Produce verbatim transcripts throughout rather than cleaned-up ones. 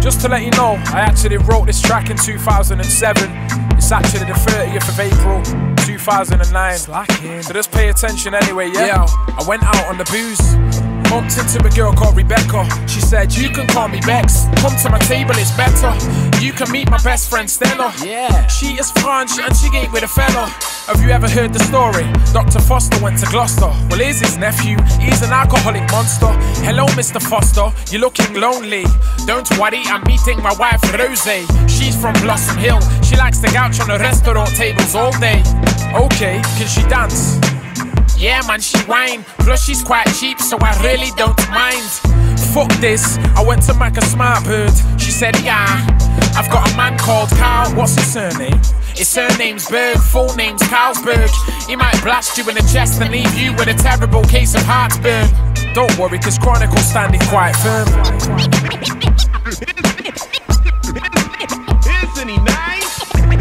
Just to let you know, I actually wrote this track in two thousand seven. It's actually the thirtieth of April, two thousand nine. Slacking. So just pay attention anyway, yeah? yeah. I went out on the booze, bumped into a girl called Rebecca. She said, you can call me Bex, come to my table, it's better. You can meet my best friend Stella. Yeah. She is French and she ain't with a fella. Have you ever heard the story? Doctor Foster went to Gloucester. Well, here's his nephew, he's an alcoholic monster. Hello, Mister Foster, you're looking lonely. Don't worry, I'm meeting my wife Rose. She's from Blossom Hill, she likes to gouge on the restaurant tables all day. Okay, can she dance? Yeah man, she whine, plus she's quite cheap, so I really don't mind. Fuck this, I went to Mac a Smart Bird. She said, yeah, I've got a man called Carl. What's his surname? His surname's Berg, full name's Carlsberg. He might blast you in the chest and leave you with a terrible case of heartburn. Don't worry, cause Chronicle's standing quite firm. Isn't he nice?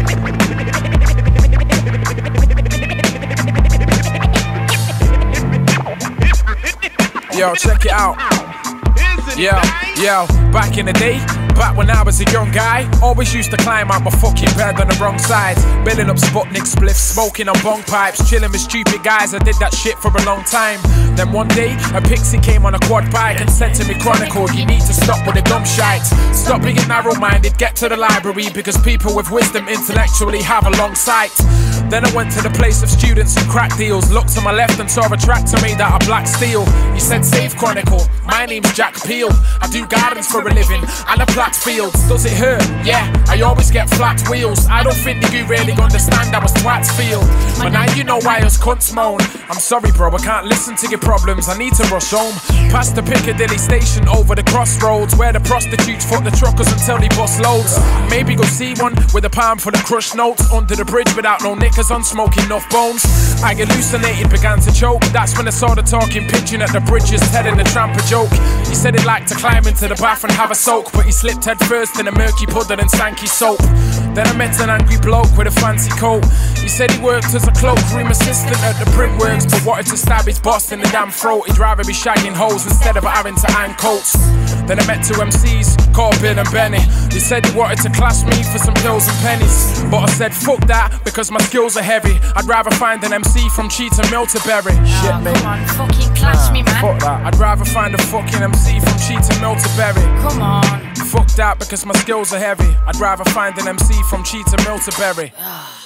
Yo, check it out. Yo, yo, back in the day, back when I was a young guy, always used to climb out my fucking bed on the wrong side, building up Sputnik spliffs, smoking on bong pipes, chilling with stupid guys. I did that shit for a long time. Then one day, a pixie came on a quad bike and said to me, Chronicle, you need to stop with the dumb shite. Stop being narrow-minded, get to the library, because people with wisdom intellectually have a long sight. Then I went to the place of students and crack deals, looked to my left and saw a tractor made out of black steel. He said, save Chronicle, my name's Jack Peel. I do gardens for a living and I plant fields. Does it hurt? Yeah, I always get flat wheels. I don't think that you really understand how us twats feel. But now you know why us cunts moan. I'm sorry bro, I can't listen to your problems, I need to rush home. Past the Piccadilly station, over the crossroads, where the prostitutes fuck the truckers until they bust loads. Maybe go see one with a palm full of crushed notes, under the bridge without no knickers on, smoking enough bones. I hallucinated, began to choke. That's when I saw the talking pigeon at the bridges telling the tramp a joke. He said he'd like to climb into the bath and have a soak, but he slipped head first in a murky puddle and stanky soap. Then I met an angry bloke with a fancy coat. He said he worked as a cloakroom assistant at the printworks, but wanted to stab his boss in the damn throat. He'd rather be shagging hoes instead of having to iron coats. Then I met two M Cs called Bill and Benny. They said he wanted to clash me for some pills and pennies, but I said fuck that, because my skills are heavy. I'd rather find an M C from Cheetham Mill to Bury. Oh, Shit, mate. Come on, fucking clash nah, me, man. Fuck that. I'd rather find a fucking M C from Cheetham Mill to Bury. Come on. Fuck that, because my skills are heavy. I'd rather find an M C from Cheetham Mill to Bury.